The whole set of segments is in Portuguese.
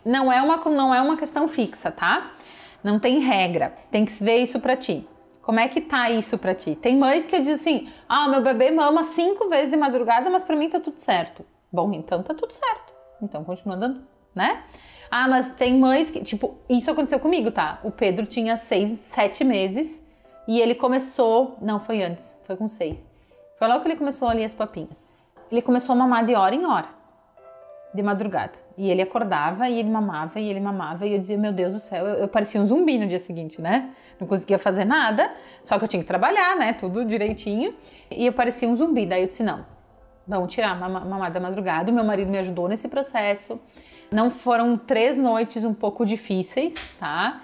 não é uma questão fixa, tá? Não tem regra, tem que ver isso pra ti. Como é que tá isso pra ti? Tem mães que dizem assim, meu bebê mama 5 vezes de madrugada, mas pra mim tá tudo certo. Bom, então tá tudo certo. Então continua dando, né? Mas tem mães que, tipo, isso aconteceu comigo, tá? O Pedro tinha 6, 7 meses e ele começou, não, foi antes, foi com 6. Foi logo que ele começou ali as papinhas. Ele começou a mamar de hora em hora, de madrugada. E ele acordava e ele mamava e ele mamava. E eu dizia, meu Deus do céu, eu parecia um zumbi no dia seguinte, né? Não conseguia fazer nada, só que eu tinha que trabalhar, né? Tudo direitinho. E eu parecia um zumbi. Daí eu disse, não, vamos tirar a mamada da madrugada. O meu marido me ajudou nesse processo. Não foram 3 noites um pouco difíceis, tá?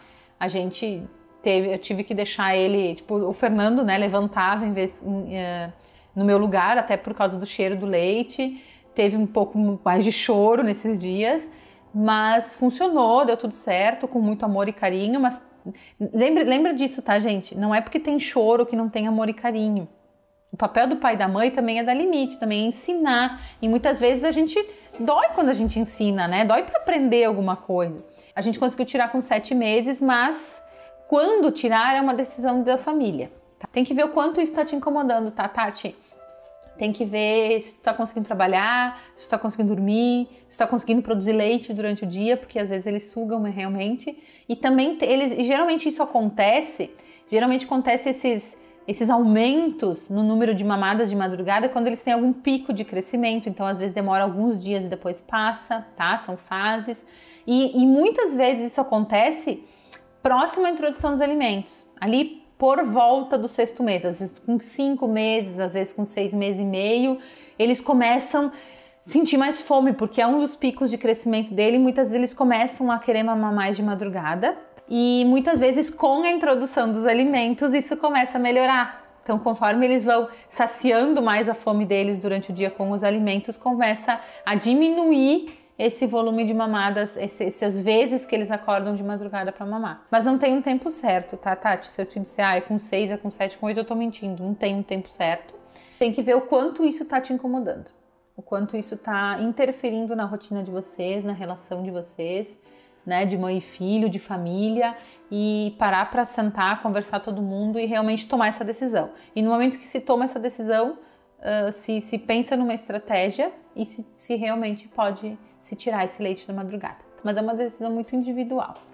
Eu tive que deixar ele, tipo, o Fernando, né, levantava no meu lugar, até por causa do cheiro do leite. Teve um pouco mais de choro nesses dias, mas funcionou, deu tudo certo, com muito amor e carinho. Mas lembra disso, tá, gente? Não é porque tem choro que não tem amor e carinho. O papel do pai e da mãe também é dar limite, também é ensinar. E muitas vezes a gente dói quando a gente ensina, né? Dói para aprender alguma coisa. A gente conseguiu tirar com 7 meses, mas quando tirar é uma decisão da família. Tá? Tem que ver o quanto isso tá te incomodando, tá, Tati? Tem que ver se tu tá conseguindo trabalhar, se tu tá conseguindo dormir, se tu tá conseguindo produzir leite durante o dia, porque às vezes eles sugam realmente. E também geralmente isso acontece esses aumentos no número de mamadas de madrugada quando eles têm algum pico de crescimento. Então às vezes demora alguns dias e depois passa, tá? São fases. E muitas vezes isso acontece próximo à introdução dos alimentos. Ali por volta do 6º mês, às vezes com 5 meses, às vezes com 6 meses e meio, eles começam a sentir mais fome, porque é um dos picos de crescimento dele, e muitas vezes eles começam a querer mamar mais de madrugada, e muitas vezes com a introdução dos alimentos isso começa a melhorar. Então, conforme eles vão saciando mais a fome deles durante o dia com os alimentos, começa a diminuir esse volume de mamadas, essas vezes que eles acordam de madrugada para mamar. Mas não tem um tempo certo, tá, Tati? Se eu te disser, é com 6, é com 7, com 8, eu tô mentindo. Não tem um tempo certo. Tem que ver o quanto isso tá te incomodando. O quanto isso tá interferindo na rotina de vocês, na relação de vocês, né? De mãe e filho, de família. E parar para sentar, conversar todo mundo e realmente tomar essa decisão. E no momento que se toma essa decisão, se pensa numa estratégia e se realmente pode se tirar esse leite da madrugada. Mas é uma decisão muito individual.